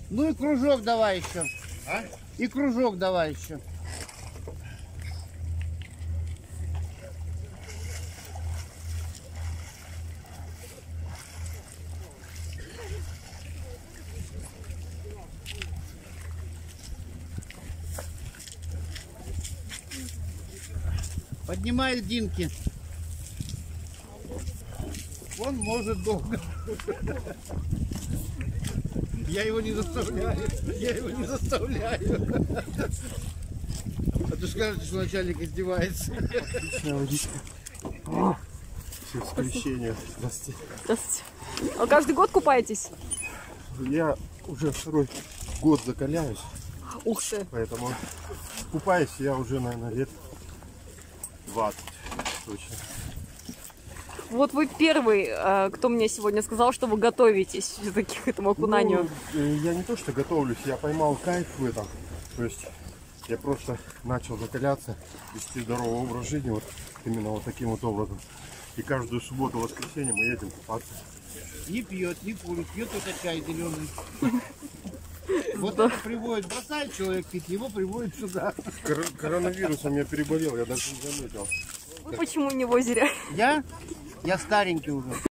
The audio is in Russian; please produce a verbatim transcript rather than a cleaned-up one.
Ну и кружок давай еще. А? И кружок давай еще. Поднимай льдинки. Он может долго. Я его не заставляю. Я его не заставляю. А то скажете, что начальник издевается. Отличная водичка. Все скрещения. Здравствуйте. Здравствуйте. А каждый год купаетесь? Я уже второй год закаляюсь. Ух ты. Поэтому купаюсь я уже, наверное, лет двадцать точно. Вот вы первый, кто мне сегодня сказал, что вы готовитесь все-таки к этому окунанию. Ну, я не то что готовлюсь, я поймал кайф в этом. То есть я просто начал закаляться, вести здоровый образ жизни вот именно вот таким вот образом. И каждую субботу, воскресенье мы едем купаться. Не пьет, не курит, пьет только чай зеленый. Вот это приводит, бросает человек пить, его приводит сюда. Кор коронавирусом я переболел, я даже не заметил. Вы почему не в озере? Я? Я старенький уже.